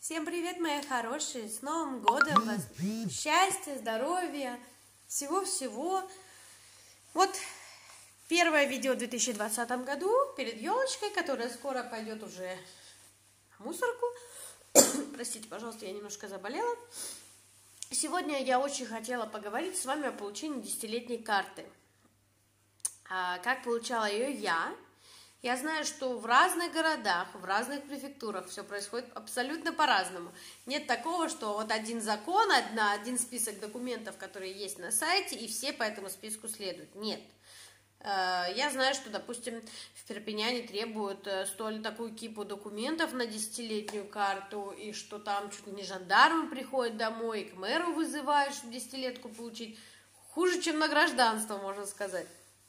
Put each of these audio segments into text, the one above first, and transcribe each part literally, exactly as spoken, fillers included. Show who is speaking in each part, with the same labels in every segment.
Speaker 1: Всем привет, мои хорошие! С Новым годом вас! Счастья, здоровья, всего-всего! Вот первое видео в две тысячи двадцатом году перед елочкой, которая скоро пойдет уже в мусорку. Простите, пожалуйста, я немножко заболела. Сегодня я очень хотела поговорить с вами о получении десятилетней карты. А как получала ее я? Я знаю, что в разных городах, в разных префектурах все происходит абсолютно по-разному. Нет такого, что вот один закон, одна, один список документов, которые есть на сайте, и все по этому списку следуют. Нет. Я знаю, что, допустим, в Перпиняне требуют столь такую кипу документов на десятилетнюю карту, и что там чуть ли не жандармы приходят домой, и к мэру вызывают, чтобы десятилетку получить. Хуже, чем на гражданство, можно сказать.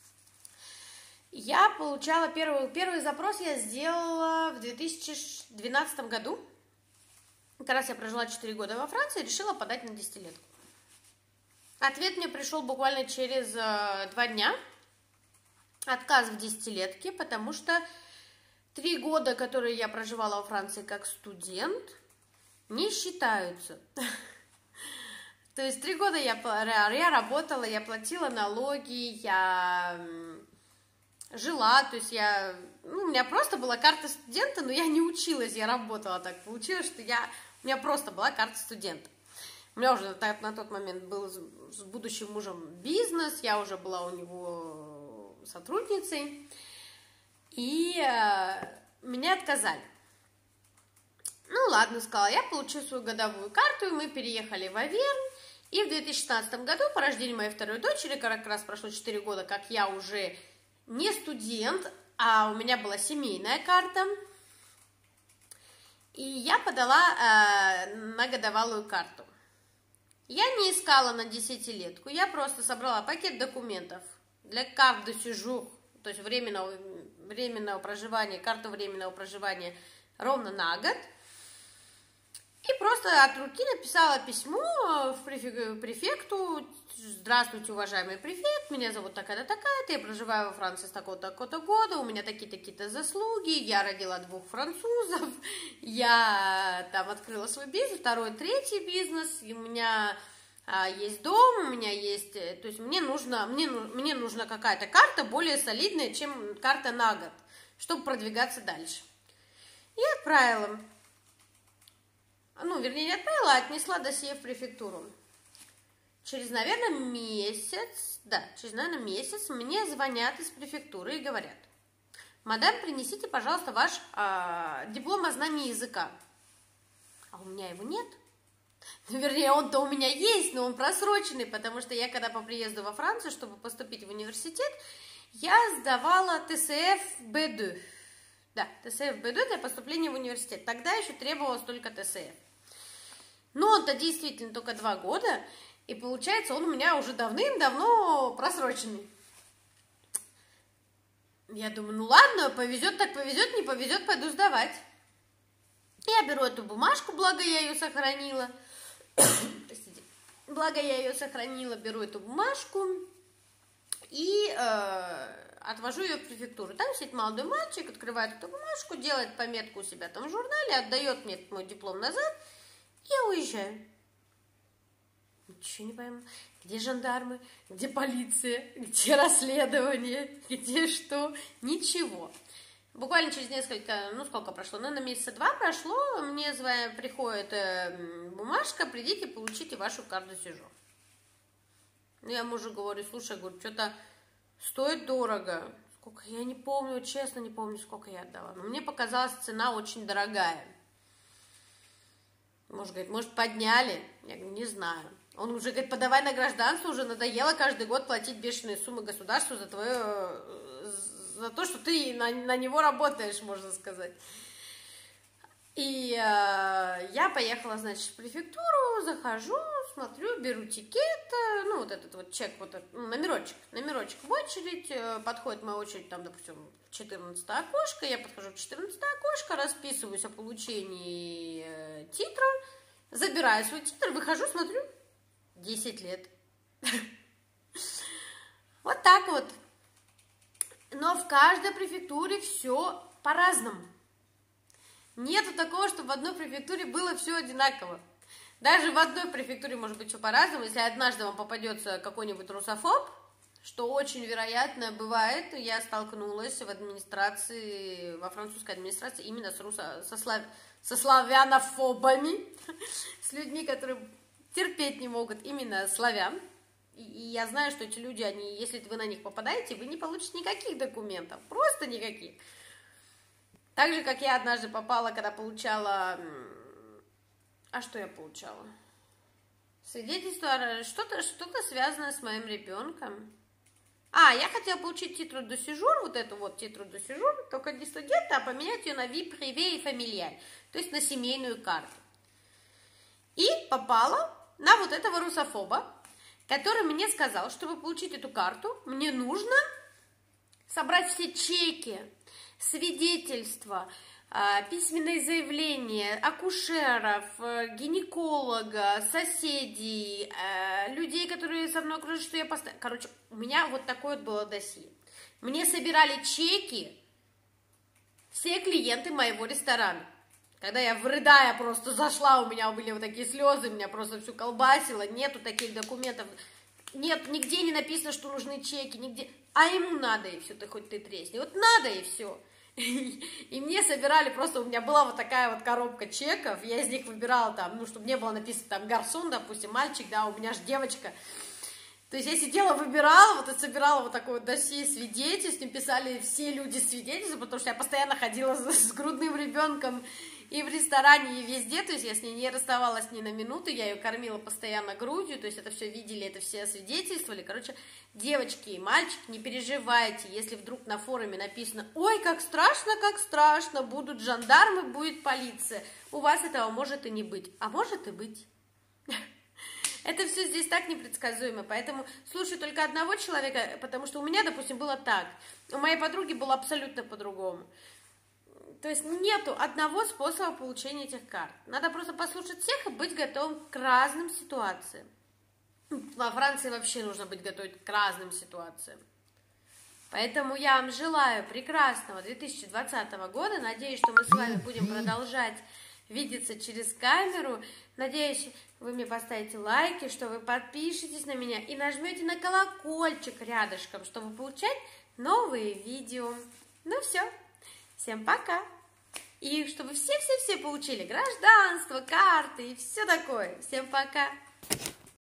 Speaker 1: Я получала первый, первый запрос я сделала в две тысячи двенадцатом году. Как раз я прожила четыре года во Франции и решила подать на десятилетку. Ответ мне пришел буквально через э, два дня. Отказ в десятилетке, потому что три года, которые я проживала во Франции как студент, не считаются. То есть три года я, я работала, я платила налоги, я жила, то есть я, ну, у меня просто была карта студента, но я не училась, я работала так. Получилось, что я, у меня просто была карта студента. У меня уже на, на тот момент был с, с будущим мужем бизнес, я уже была у него сотрудницей, и э, меня отказали. Ну ладно, сказала, я получу свою годовую карту, и мы переехали в Авернь, и в две тысячи шестнадцатом году, по рождению моей второй дочери, как раз прошло четыре года, как я уже не студент, а у меня была семейная карта, и я подала э, на годовалую карту. Я не искала на десятилетку, я просто собрала пакет документов для карт де сюжур, то есть временного, временного проживания, карту временного проживания ровно на год. И просто от руки написала письмо в префекту. Здравствуйте, уважаемый префект, меня зовут такая-то, такая-то, я проживаю во Франции с такого-то, такого-то года, у меня такие-то, такие-то заслуги, я родила двух французов, я там открыла свой бизнес, второй, третий бизнес, и у меня а, есть дом, у меня есть, то есть мне нужно, мне, мне нужна какая-то карта более солидная, чем карта на год, чтобы продвигаться дальше. И отправила. Ну, вернее, не отправила, а отнесла досье в префектуру. Через, наверное, месяц, да, через, наверное, месяц мне звонят из префектуры и говорят: мадам, принесите, пожалуйста, ваш э, диплом о знании языка. А у меня его нет. Ну, вернее, он-то у меня есть, но он просроченный, потому что я, когда по приезду во Францию, чтобы поступить в университет, я сдавала тэ эс эф бэ два. Да, тэ эс эф бэ два для поступления в университет. Тогда еще требовалось только тэ эс эф. Но он-то действительно только два года, и получается, он у меня уже давным-давно просроченный. Я думаю, ну ладно, повезет так повезет, не повезет, пойду сдавать. Я беру эту бумажку, благо я ее сохранила. Простите. Благо я ее сохранила, беру эту бумажку и э, отвожу ее в префектуру. Там сидит молодой мальчик, открывает эту бумажку, делает пометку у себя там в журнале, отдает мне мой диплом назад, и я уезжаю. Ничего не пойму. Где жандармы? Где полиция? Где расследование? Где что? Ничего. Буквально через несколько, ну сколько прошло? Наверное, месяца два прошло, мне звонят, приходит э, бумажка, придите, получите вашу карту сижу. Я мужу говорю, слушай, говорю, что-то стоит дорого. Сколько? Я не помню, честно не помню, сколько я отдала. Но мне показалась цена очень дорогая. Муж говорит, может, подняли? Я говорю, не знаю. Он уже говорит, подавай на гражданство, уже надоело каждый год платить бешеные суммы государству за твое, за то, что ты на, на него работаешь, можно сказать. И э, я поехала, значит, в префектуру, захожу, смотрю, беру тикет, ну, вот этот вот чек, вот этот, ну, номерочек, номерочек в очередь, подходит моя очередь, там, допустим, четырнадцатое окошко, я подхожу в четырнадцатое окошко, расписываюсь о получении э, титра, забираю свой титр, выхожу, смотрю, десять лет. Вот так вот. Но в каждой префектуре все по-разному. Нету такого, что в одной префектуре было все одинаково. Даже в одной префектуре может быть все по-разному. Если однажды вам попадется какой-нибудь русофоб, что очень вероятно бывает, я столкнулась в администрации, во французской администрации именно с русо, со, слав, со славянофобами, с людьми, которые терпеть не могут именно славян. И, и я знаю, что эти люди, они, если вы на них попадаете, вы не получите никаких документов, просто никаких. Так же, как я однажды попала, когда получала... А что я получала? Свидетельство, что-то что-то связанное с моим ребенком. А, я хотела получить титру де сижур, вот эту вот титру де сижур, только не студента, а поменять ее на ви приве и фамильяль, то есть на семейную карту. И попала на вот этого русофоба, который мне сказал, чтобы получить эту карту, мне нужно собрать все чеки, свидетельства, письменные заявления акушеров, гинеколога, соседей, людей, которые со мной окружают, что я поставила. Короче, у меня вот такое вот было досье. Мне собирали чеки все клиенты моего ресторана. Когда я, врыдая, просто зашла, у меня были вот такие слезы, меня просто всю колбасило, нету таких документов, нет, нигде не написано, что нужны чеки, нигде, а ему надо, и все, ты хоть ты тресни, вот надо, и все. И мне собирали, просто у меня была вот такая вот коробка чеков, я из них выбирала там, ну, чтобы не было написано там гарсон, допустим, мальчик, да, у меня же девочка. То есть я сидела, выбирала, вот и собирала вот такое вот досье свидетельств, писали все люди свидетельства, потому что я постоянно ходила с, с грудным ребенком и в ресторане, и везде, то есть я с ней не расставалась ни на минуту, я ее кормила постоянно грудью, то есть это все видели, это все освидетельствовали. Короче, девочки и мальчики, не переживайте, если вдруг на форуме написано: ой, как страшно, как страшно, будут жандармы, будет полиция, у вас этого может и не быть, а может и быть. Это все здесь так непредсказуемо, поэтому слушаю только одного человека, потому что у меня, допустим, было так, у моей подруги было абсолютно по-другому. То есть нету одного способа получения этих карт. Надо просто послушать всех и быть готовым к разным ситуациям. Во Франции вообще нужно быть готовым к разным ситуациям. Поэтому я вам желаю прекрасного две тысячи двадцатого года. Надеюсь, что мы с вами будем продолжать видеться через камеру. Надеюсь, вы мне поставите лайки, что вы подпишетесь на меня и нажмете на колокольчик рядышком, чтобы получать новые видео. Ну все, всем пока! И чтобы все-все-все получили гражданство, карты и все такое. Всем пока!